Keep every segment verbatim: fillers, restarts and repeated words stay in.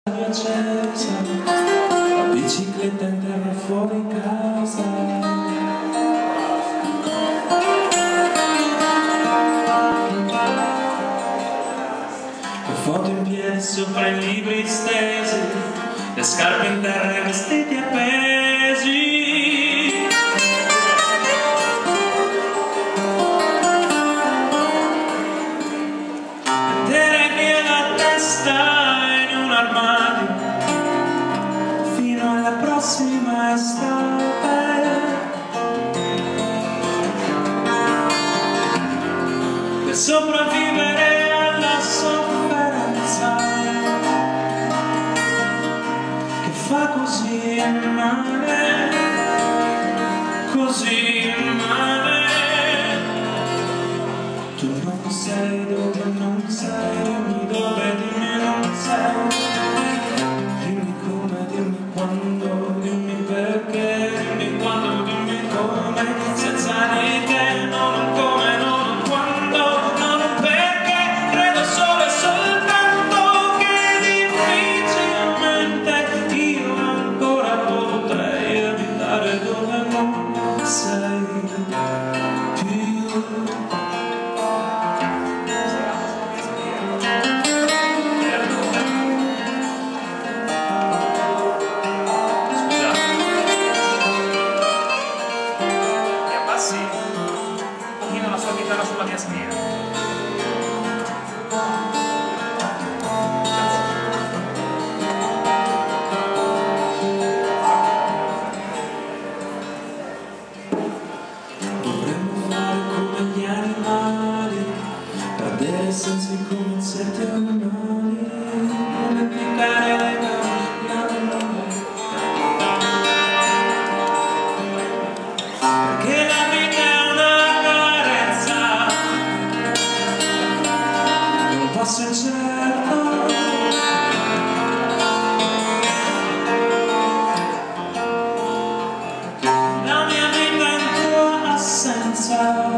accesa, la bicicletta in terra fuori casa. Le foto in piedi sopra i libri stesi, le scarpe in terra e i vestiti appesi. Mettere via la testa in un armadio fino alla prossima estate. Per sopravvivere alla sofferenza che fa così male, così male. Tu non sei dove non sei, dimmi dove, dimmi non sei. Dimmi come, dimmi quando, dimmi perché, dimmi quando, dimmi come. Senza di te non ho come, non ho quando, non ho perché. Credo solo e soltanto che difficilmente io ancora potrei evitare dove non sei più. Sulla mia schiena. Dovremmo fare come gli animali, perdere i sensi come insetti animali, dimenticare le gambe, perché la vita è una carezza, non posso incerto. La mia vita in tua assenza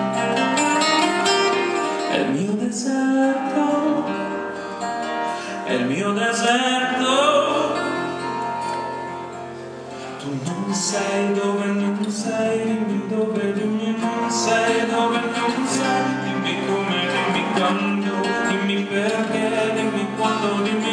è il mio deserto, è il mio deserto. Tu non sei dove non sei, dimmi dove, dimmi non sei dove non sei. Dimmi come, dimmi quando, dimmi perché, dimmi quando, dimmi